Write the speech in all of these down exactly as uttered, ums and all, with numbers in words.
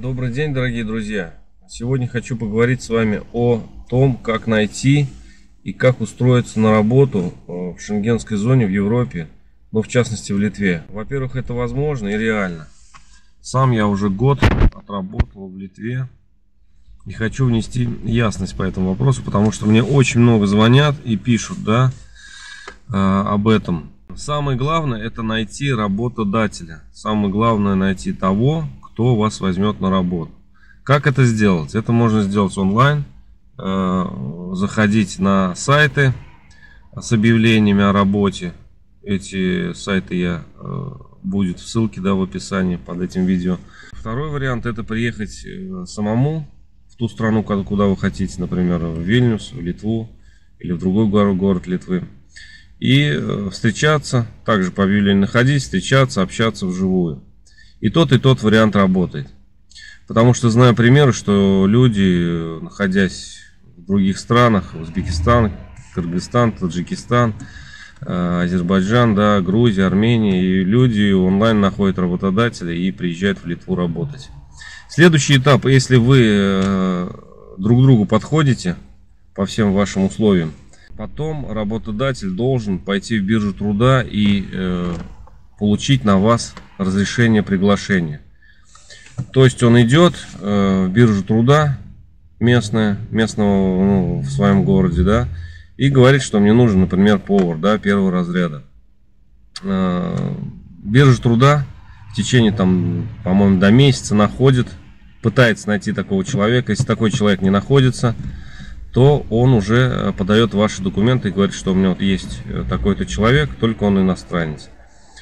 Добрый день, дорогие друзья! Сегодня хочу поговорить с вами о том, как найти и как устроиться на работу в шенгенской зоне в Европе, но в частности в Литве. Во-первых, это возможно и реально. Сам я уже год отработал в Литве и хочу внести ясность по этому вопросу, потому что мне очень много звонят и пишут, да, об этом. Самое главное — это найти работодателя. Самое главное — найти того, кто вас возьмет на работу. Как это сделать? Это можно сделать онлайн. Заходить на сайты с объявлениями о работе. Эти сайты я будет в ссылке, да, в описании под этим видео. Второй вариант — это приехать самому в ту страну, куда вы хотите, например, в Вильнюс, в Литву или в другой город Литвы. И встречаться, также по объявлению находить, встречаться, общаться вживую. И тот, и тот вариант работает. Потому что знаю примеры, что люди, находясь в других странах, Узбекистан, Кыргызстан, Таджикистан, Азербайджан, да, Грузия, Армения, и люди онлайн находят работодателя и приезжают в Литву работать. Следующий этап: если вы друг другу подходите по всем вашим условиям, потом работодатель должен пойти в биржу труда и э, получить на вас разрешение приглашения. То есть он идет э, в биржу труда местное, местного, ну, в своем городе, да, и говорит, что мне нужен, например, повар, да, первого разряда. Э, биржа труда в течение, там, по-моему, до месяца находит, пытается найти такого человека. Если такой человек не находится, то он уже подает ваши документы и говорит, что у меня вот есть такой-то человек, только он иностранец.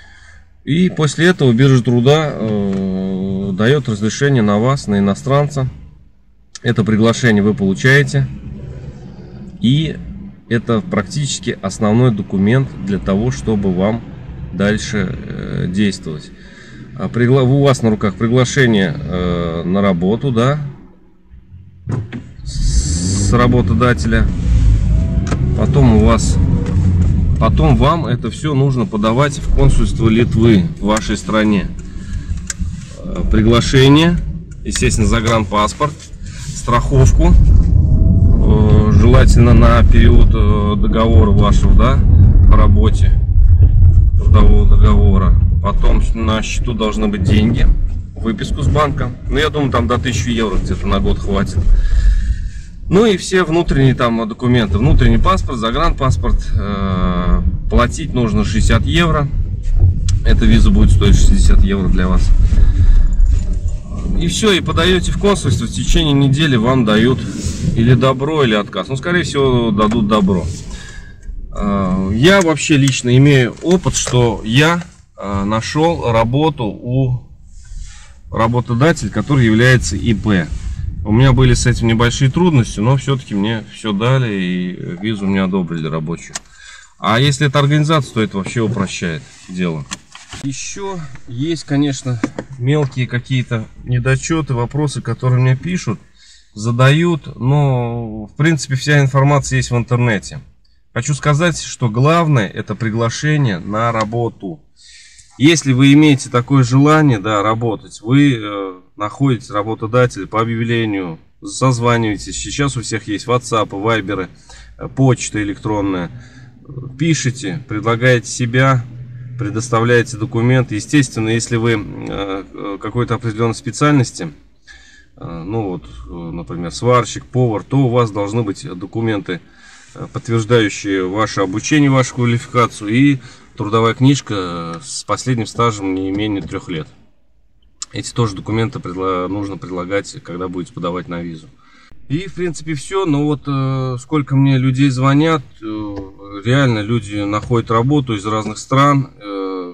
И после этого биржа труда э, дает разрешение на вас, на иностранца. Это приглашение вы получаете. И это практически основной документ для того, чтобы вам дальше э, действовать. А пригла... У вас на руках приглашение э, на работу, да, с работодателя. Потом у вас, потом вам это все нужно подавать в консульство Литвы в вашей стране. Приглашение, естественно, загранпаспорт, страховку, желательно на период договора вашего, да, по работе, трудового договора. Потом на счету должны быть деньги, выписку с банка. Ну, я думаю, там до тысячи евро где-то на год хватит. Ну и все внутренние там документы. Внутренний паспорт, загранпаспорт. Э, платить нужно шестьдесят евро. Эта виза будет стоить шестьдесят евро для вас. И все, и подаете в консульство. В течение недели вам дают или добро, или отказ. Ну, скорее всего, дадут добро. Э, я вообще лично имею опыт, что я э, нашел работу у работодателя, который является ИП. У меня были с этим небольшие трудности, но все-таки мне все дали и визу мне одобрили рабочую. А если это организация, то это вообще упрощает дело. Еще есть, конечно, мелкие какие-то недочеты, вопросы, которые мне пишут, задают, но в принципе вся информация есть в интернете. Хочу сказать, что главное — это приглашение на работу. Если вы имеете такое желание, да, работать, вы э, находите работодателя по объявлению, созваниваетесь. Сейчас у всех есть WhatsApp, Viber, почта электронная. Пишите, предлагаете себя, предоставляете документы. Естественно, если вы э, какой-то определенной специальности, э, ну вот, например, сварщик, повар, то у вас должны быть документы, подтверждающие ваше обучение, вашу квалификацию, и трудовая книжка с последним стажем не менее трех лет. Эти тоже документы предла... нужно предлагать, когда будете подавать на визу. И в принципе все. Но вот э, сколько мне людей звонят, э, реально люди находят работу из разных стран, э,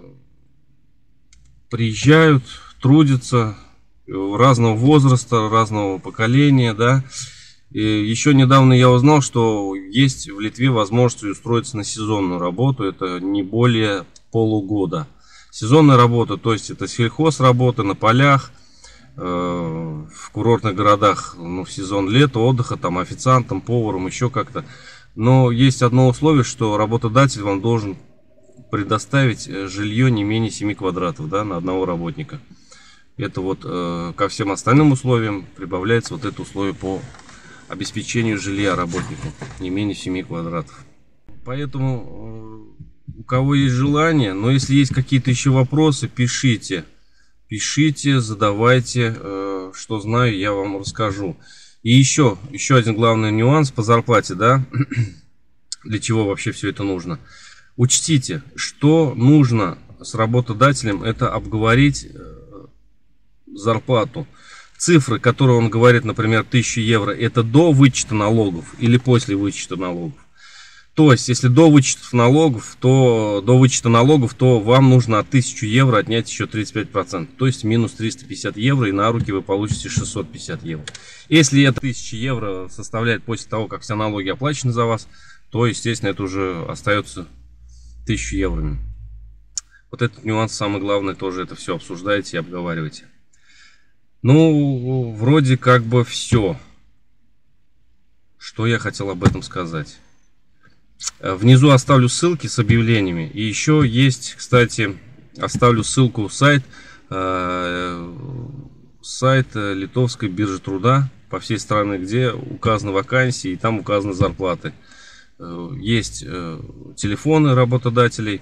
приезжают, трудятся, э, разного возраста, разного поколения, да. И еще недавно я узнал, что есть в Литве возможность устроиться на сезонную работу. Это не более полугода. Сезонная работа, то есть это сельхозработа на полях, э, в курортных городах, ну, в сезон лета, отдыха, там, официантом, поваром, еще как-то. Но есть одно условие, что работодатель вам должен предоставить жилье не менее семи квадратов, да, на одного работника. Это вот э, ко всем остальным условиям прибавляется вот это условие по обеспечению жилья работнику, не менее семи квадратов. Поэтому э, у кого есть желание, но если есть какие-то еще вопросы, пишите. Пишите, задавайте, э, что знаю, я вам расскажу. И еще, еще один главный нюанс по зарплате, да, для чего вообще все это нужно. Учтите, что нужно с работодателем, это обговорить зарплату. Цифры, которые он говорит, например, тысяча евро, это до вычета налогов или после вычета налогов. То есть, если до вычета налогов, то до вычета налогов, то вам нужно от тысячи евро отнять еще тридцать пять процентов. То есть, минус триста пятьдесят евро, и на руки вы получите шестьсот пятьдесят евро. Если это тысяча евро составляет после того, как все налоги оплачены за вас, то, естественно, это уже остается тысяча евро. Вот этот нюанс самый главный, тоже это все обсуждаете и обговариваете. Ну, вроде как бы все, что я хотел об этом сказать. Внизу оставлю ссылки с объявлениями. И еще есть, кстати, оставлю ссылку в сайт, э, сайт Литовской биржи труда по всей стране, где указаны вакансии и там указаны зарплаты. Есть э, телефоны работодателей.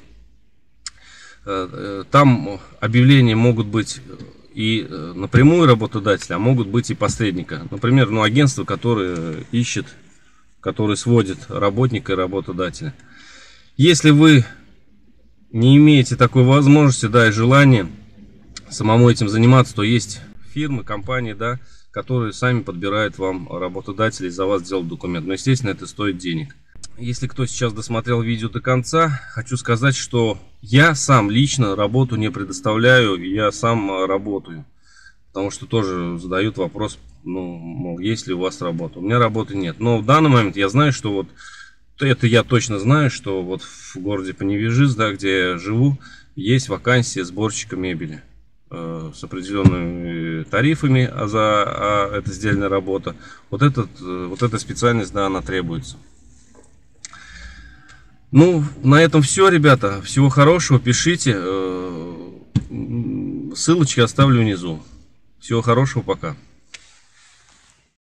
Э, там объявления могут быть и напрямую работодателя, а могут быть и посредника. Например, ну, агентство, которое ищет, который сводит работника и работодателя. Если вы не имеете такой возможности, да, и желания самому этим заниматься, то есть фирмы, компании, да, которые сами подбирают вам работодателей, за вас делают документ. Но, естественно, это стоит денег. Если кто сейчас досмотрел видео до конца, хочу сказать, что я сам лично работу не предоставляю, я сам работаю. Потому что тоже задают вопрос, ну, мол, есть ли у вас работа. У меня работы нет. Но в данный момент я знаю, что вот, это я точно знаю, что вот в городе Паневежис, да, где я живу, есть вакансия сборщика мебели. Э, с определенными тарифами а за а это сдельная работа. Вот, этот, вот эта специальность, да, она требуется. Ну, на этом все, ребята. Всего хорошего, пишите. Ссылочки оставлю внизу. Всего хорошего, пока.